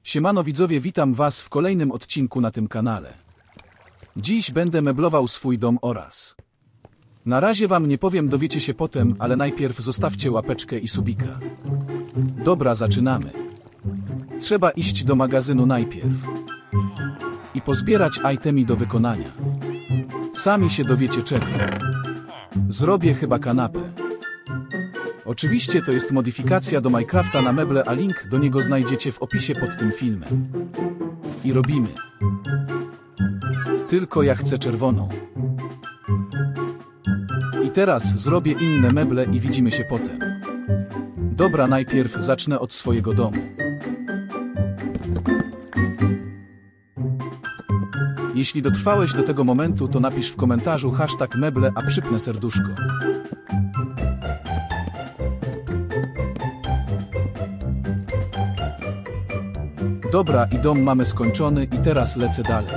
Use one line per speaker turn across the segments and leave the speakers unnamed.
Siemano widzowie, witam was w kolejnym odcinku na tym kanale. Dziś będę meblował swój dom oraz... Na razie wam nie powiem, dowiecie się potem, ale najpierw zostawcie łapeczkę i subika. Dobra, zaczynamy. Trzeba iść do magazynu najpierw. I pozbierać itemy do wykonania. Sami się dowiecie czego. Zrobię chyba kanapę. Oczywiście to jest modyfikacja do Minecrafta na meble, a link do niego znajdziecie w opisie pod tym filmem. I robimy. Tylko ja chcę czerwoną. I teraz zrobię inne meble i widzimy się potem. Dobra, najpierw zacznę od swojego domu. Jeśli dotrwałeś do tego momentu, to napisz w komentarzu #meble, a przypnę serduszko. Dobra, i dom mamy skończony i teraz lecę dalej.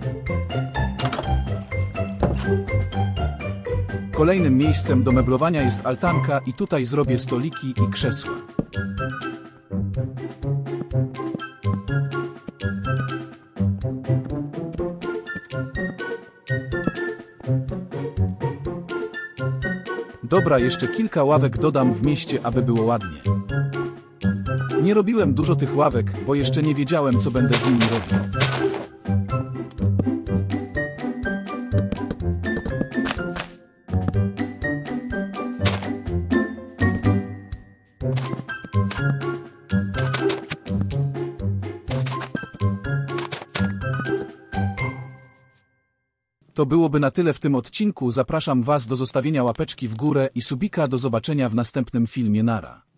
Kolejnym miejscem do meblowania jest altanka i tutaj zrobię stoliki i krzesła. Dobra, jeszcze kilka ławek dodam w mieście, aby było ładnie. Nie robiłem dużo tych ławek, bo jeszcze nie wiedziałem, co będę z nimi robił. To byłoby na tyle w tym odcinku. Zapraszam was do zostawienia łapeczki w górę i subika. Do zobaczenia w następnym filmie. Nara.